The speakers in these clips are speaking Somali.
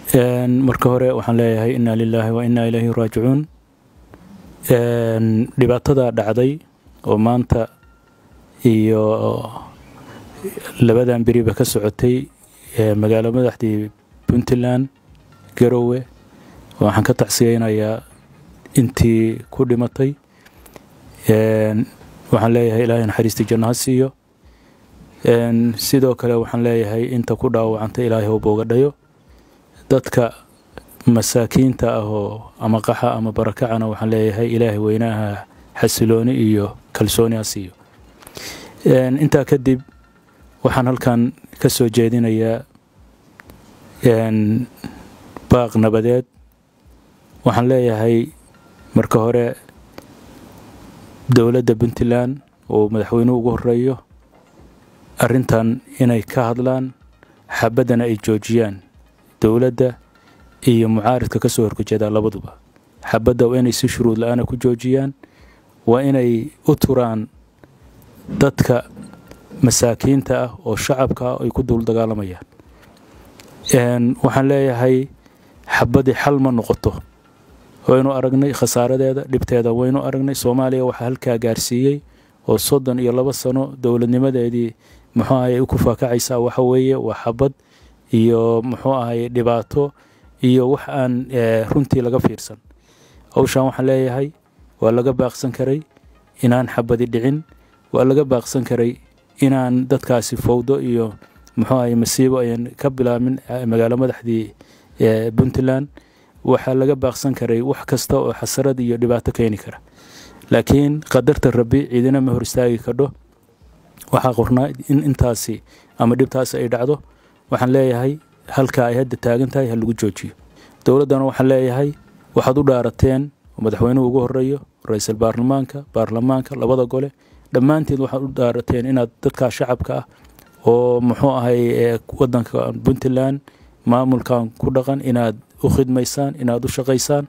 marka hore waxaan leeyahay inna lillahi wa inna ilayhi raaji'uun. Dhibaatada dhacday oo maanta iyo labadan biriba ka socotay magaalada madaxdii Puntland Garowe waxaan ka tacsiyeynayaa intii ku dhimatay. waxaan leeyahay ilaahay naxariista jannaha siiyo. sidoo kale waxaan leeyahay inta ku dhaawacantay ilaahay oo booga dhayo. dadka masaakiinta ah oo ama qaxa ama barakacana waxaan leeyahay ilaahay weynaha xasilooni iyo kalsooni ha siiyo. intaa kadib waxaan halkan ka soo jeedinayaa baaq nabadeed. waxaan leeyahay marka hore dowladda Puntland oo madaxweynuhu ugu horeeyo arrintan inay ka hadlaan xabadana ay joojiyaan. dowladda iyo mucaaradka ka soo horjeeda labaduba xabadda waa inay si shuruud la'aan ku joojiyaan. waa inay u turaan dadka masaakiinta ah oo shacabka ay ku dul dagaalamayaan. waxaan leeyahay xabadii xal ma noqoto. waynu aragnay khasaaradeeda dhibteeda waynu aragnay. Soomaaliya waxa halka gaarsiiyay oo 32 sano dowladnimadeedii muxuu ahay ku faakacaysa waxa weeye waa xabad iyo muxuu ahay dhibaato iyo wax aan runtii laga fiirsan. hawshan waxaan leeyahay waa laga baaqsan karay inaan xabadi dhicin. waa laga baaqsan karay inaan dadkaasi fowdo iyo muxuu ahay masiibo ayaan ka bilaamin magaalada madaxdii Puntland. waxa laga baaqsan karay wax kasta oo xasarad iyo dhibaato keeni kara. laakiin qadarta Rabbi ciidina ma hor istaagi karo. waxa qornaa in intaasi ama dhibtaas ay dhacdo. waxaan leeyahay halka ay hadda taagan tahay hal lagu joojiyo. dowladana waxaan leeyahay waxaad u dhaarateen madaxweynuhu ugu horeeyo ra'iisul baarlamaanka labada gole dhammaanteed waxaad u dhaarateen inaad dadka shacabka ah oo muxuu ahay wadanka Puntland maamulkan ku dhaqan inaad u khidmaysaan inaad u shaqaysaan.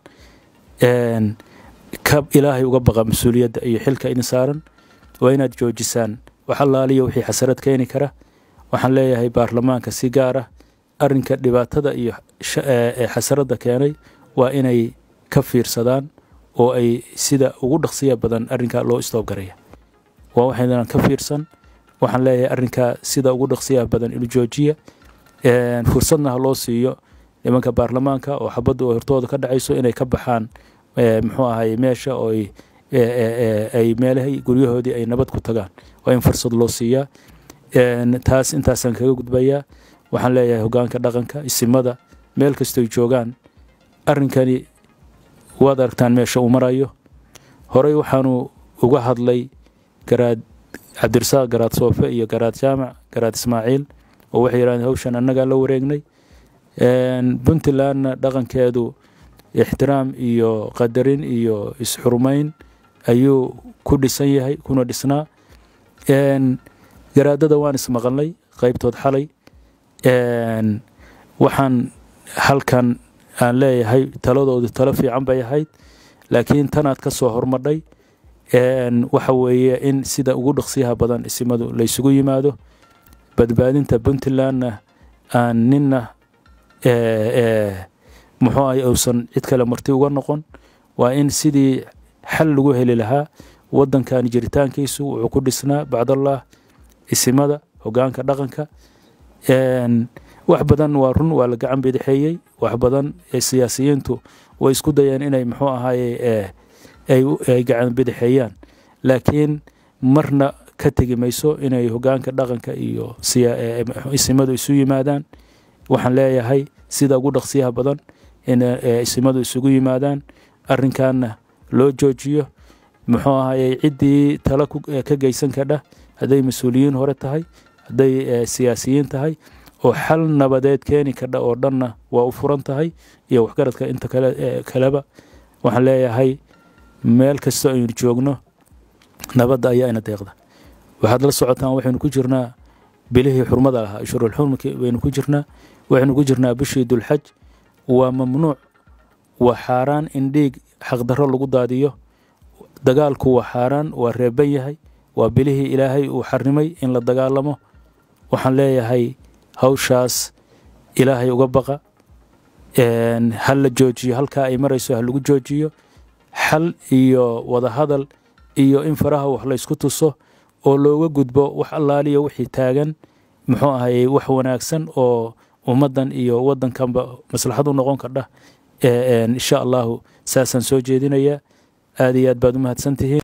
kab ilaahay uga baqa mas'uuliyadda iyo xilka idin saaran waa inaad joojisaan wax allaaliyo wixii xasarad keeni kara. waxaan leeyahay baarlamaanka si gaar ah arrinka dhibaatada iyo xasarada keenay waa inay ka fiirsadaan oo ay sida ugu dhaqsiya badan arrinka loo istoob gareeyo. waa waxayna ka fiirsan. waxaan leeyahay arrinka sida ugu dhaqsiya badan inuu joojiyo. fursadna loo siiyo nimanka baarlamaanka oo xabadu hortooda ka dhacayso inay ka baxaan muxuu ahay meesha oo ay meelahay guryahoodii ay nabad ku tagaan. waa in fursad loo siiyaa. taas intaasan kaga gudbayaa. waxaan leeyahay hoggaanka dhaqanka isimada meel kasta ay joogaan arrinkani waad aragtaan meesha uu marayo. horey waxaanu uga hadlay garaad Cabdirasaaq garaad Soofe iyo garaad Jaamac garaad Ismaaciil oo waxay yiraahdeen hawshan annaga la wareegnay. Puntland dhaqankeedu ixtiraam iyo qadarin iyo isxurmayn ayuu ku dhisan yahay kuna dhisnaa. garaadada waan ismaqalnay qaybtood xalay. waxaan halkan aan leeyahay taladoodu talo fiican bay ahayd laakiin tanaad ka soo hormadhay. waxa weeye in sida ugu dhaqsiyaha badan isimadu la isugu yimaado. badbaadinta Puntland aan ninna muxuu ay uusan cid kale marti uga noqon. waa in sidii xal lagu heli lahaa wadankan jiritaankiisu wuxuu ku dhisnaa bacdallah isimada hoggaanka dhaqanka. wax badan waa run waa la gacan bidixeeyay. wax badan siyaasiyiintu way isku dayeen inay muxuu ahaayay ay gacan bidixeeyaan laakiin marna ka tagi mayso inay hoggaanka dhaqanka iyo isimadu isu yimaadaan. waxaan leeyahay sida ugu dhaqsiyaha badan in isimadu isugu yimaadaan arrinkaana loo joojiyo. muxuu ahaayay ciddii tala ka geysan kadha hadday mas'uuliyiin hore tahay hadday siyaasiyiin tahay oo xal nabadeed keeni kadha oo dhanna waa u furan tahay iyo waxgaradka inta kaleba. waxaan leeyahay meel kasta aynu joogno nabadda ayaa ina deeqda. waxaad la socotaan waxaynu ku jirnaa bilihii xurmada lahaa ashurul xurmki waynu ku jirnaa. waxaynu ku jirnaa bishii dulxaj. waa mamnuuc waa xaaraan in dhiig xaqdarro lagu daadiyo. dagaalku waa xaaraan waa reeban yahay. waa bilihii ilaahay uu xarrimay in la dagaalamo. waxaan leeyahay hawshaas ilaahay uga baqa هل جوجي هل كا أي مريسو هل جوجيو حل إيو وذا هذا إيو إن فرها وحلا يسكتوسو oo looga gudbo wax allaaliyo wixii taagan muxuu ahaayay wax wanaagsan oo ummadan iyo wadankanba maslaxad u noqon kardha insha Allah saasan soo jeedinaya aad iyo aad baad u mahadsantihiin